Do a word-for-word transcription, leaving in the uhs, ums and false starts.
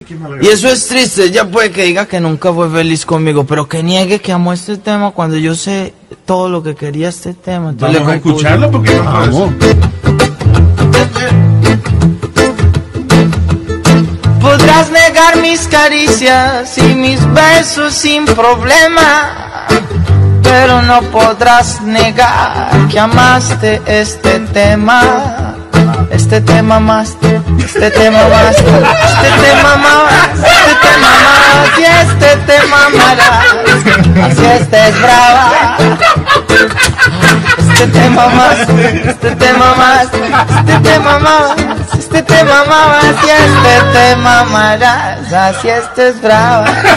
Y eso es triste. Ella puede que diga que nunca fue feliz conmigo, pero que niegue que amó este tema cuando yo sé todo lo que quería este tema. Entonces vamos a escucharlo porque no vamos. Podrás negar mis caricias y mis besos sin problema, pero no podrás negar que amaste este tema. Este tema más, este tema más, este tema más, este tema más, y este tema más, así estés brava. Este tema más, este tema más, este tema más, este tema más, y este tema más, así estés brava.